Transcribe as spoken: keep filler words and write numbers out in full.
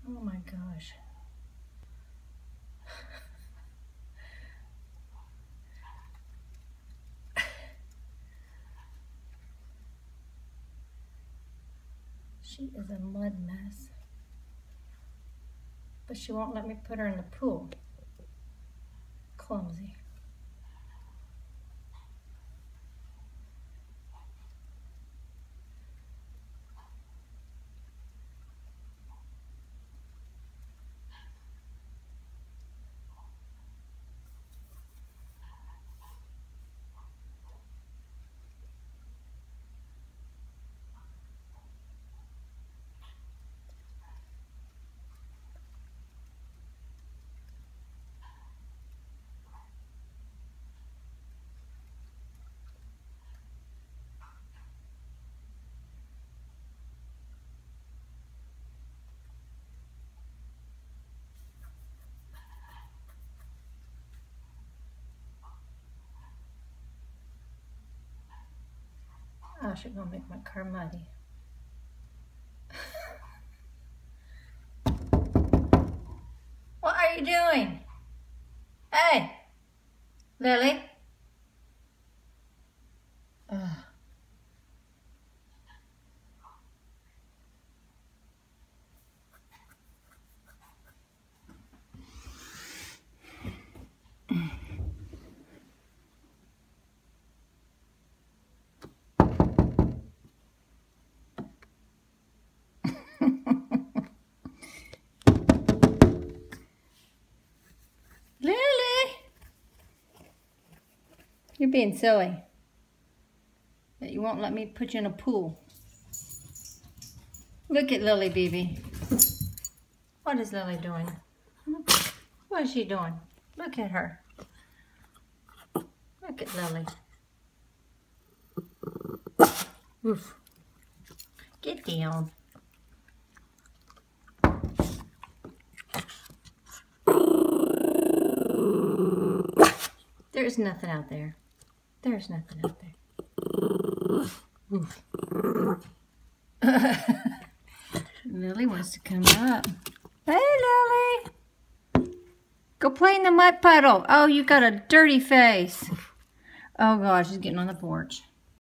Oh my gosh. She is a mud mess. But she won't let me put her in the pool. Clumsy. Oh, she's gonna make my car muddy. What are you doing? Hey, Lily. Ugh. Lily! You're being silly. That you won't let me put you in a pool. Look at Lily, baby. What is Lily doing? What is she doing? Look at her. Look at Lily. Oof. Get down. There's nothing out there. There's nothing out there. Oof. Lily wants to come up. Hey, Lily. Go play in the mud puddle. Oh, you got a dirty face. Oh, gosh, she's getting on the porch.